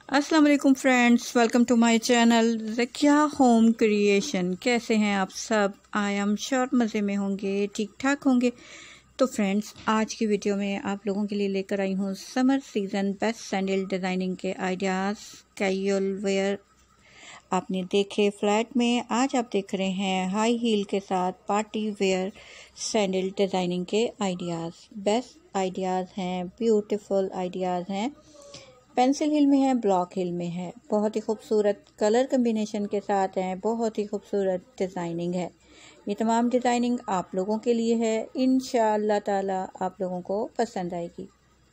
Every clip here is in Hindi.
अस्सलाम वालेकुम friends, welcome to my channel Zakiya home creation. कैसे हैं आप सब? आई एम श्योर मज़े में होंगे, ठीक ठाक होंगे। तो फ्रेंड्स, आज की वीडियो में आप लोगों के लिए लेकर आई हूँ summer season best sandal designing के आइडियाज़। कैजुअल वेयर आपने देखे फ्लैट में, आज आप देख रहे हैं हाई हील के साथ पार्टी वेयर सैंडल डिज़ाइनिंग के आइडियाज़। बेस्ट आइडियाज़ हैं, ब्यूटीफुल आइडियाज़ हैं। पेंसिल हिल में है, ब्लॉक हिल में है। बहुत ही खूबसूरत कलर कम्बिनेशन के साथ हैं, बहुत ही खूबसूरत डिज़ाइनिंग है। ये तमाम डिज़ाइनिंग आप लोगों के लिए है, इंशाअल्लाह ताला आप लोगों को पसंद आएगी।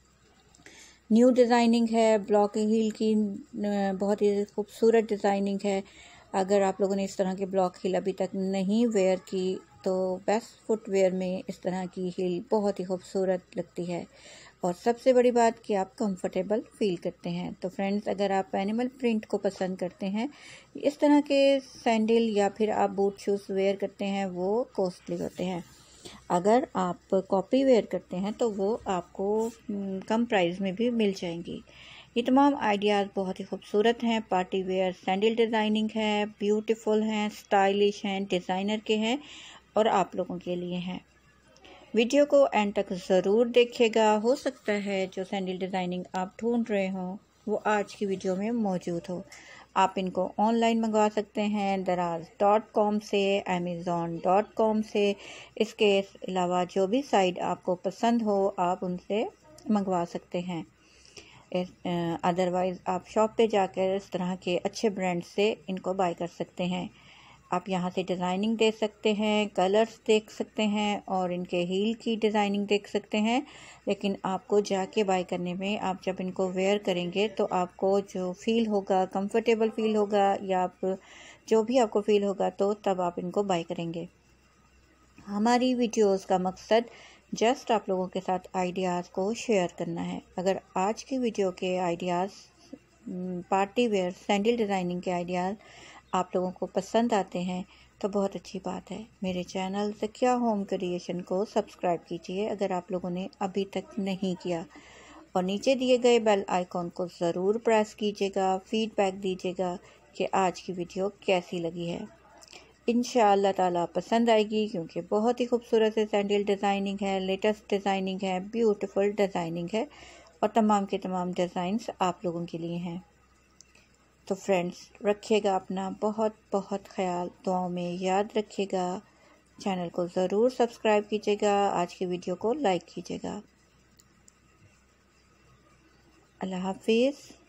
न्यू डिज़ाइनिंग है, ब्लॉक हिल की बहुत ही खूबसूरत डिज़ाइनिंग है। अगर आप लोगों ने इस तरह के ब्लॉक हिल अभी तक नहीं वेयर की तो बेस्ट फुटवेयर में इस तरह की हिल बहुत ही खूबसूरत लगती है और सबसे बड़ी बात कि आप कंफर्टेबल फील करते हैं। तो फ्रेंड्स, अगर आप एनिमल प्रिंट को पसंद करते हैं, इस तरह के सैंडल या फिर आप बूट शूज़ वेयर करते हैं, वो कॉस्टली होते हैं। अगर आप कॉपी वेयर करते हैं तो वो आपको कम प्राइस में भी मिल जाएंगी। ये तमाम आइडियाज़ बहुत ही खूबसूरत हैं। पार्टी वेयर सैंडल डिज़ाइनिंग है, ब्यूटीफुल हैं, स्टाइलिश हैं, डिज़ाइनर के हैं और आप लोगों के लिए हैं। वीडियो को एंड तक ज़रूर देखिएगा। हो सकता है जो सैंडल डिज़ाइनिंग आप ढूंढ रहे हो वो आज की वीडियो में मौजूद हो। आप इनको ऑनलाइन मंगवा सकते हैं दराज.com से, amazon.com से। इसके अलावा जो भी साइट आपको पसंद हो आप उनसे मंगवा सकते हैं। अदरवाइज़ आप शॉप पे जाकर इस तरह के अच्छे ब्रांड से इनको बाय कर सकते हैं। आप यहाँ से डिज़ाइनिंग देख सकते हैं, कलर्स देख सकते हैं और इनके हील की डिज़ाइनिंग देख सकते हैं। लेकिन आपको जाके बाय करने में, आप जब इनको वेयर करेंगे तो आपको जो फ़ील होगा, कंफर्टेबल फ़ील होगा या आप जो भी आपको फ़ील होगा तो तब आप इनको बाय करेंगे। हमारी वीडियोस का मकसद जस्ट आप लोगों के साथ आइडियाज़ को शेयर करना है। अगर आज की वीडियो के ideas, party wear sandal designing के आइडियाज़ आप लोगों को पसंद आते हैं तो बहुत अच्छी बात है। मेरे चैनल ज़किया होम क्रिएशन को सब्सक्राइब कीजिए अगर आप लोगों ने अभी तक नहीं किया, और नीचे दिए गए बेल आइकॉन को ज़रूर प्रेस कीजिएगा। फीडबैक दीजिएगा कि आज की वीडियो कैसी लगी है। इंशाअल्लाह ताला पसंद आएगी, क्योंकि बहुत ही खूबसूरत से सैंडल डिज़ाइनिंग है, लेटेस्ट डिज़ाइनिंग है, ब्यूटीफुल डिज़ाइनिंग है और तमाम के तमाम डिज़ाइंस आप लोगों के लिए हैं। तो फ्रेंड्स, रखिएगा अपना बहुत बहुत ख्याल, दुआओं में याद रखिएगा। चैनल को ज़रूर सब्सक्राइब कीजिएगा, आज की वीडियो को लाइक कीजिएगा। अल्लाह हाफिज़।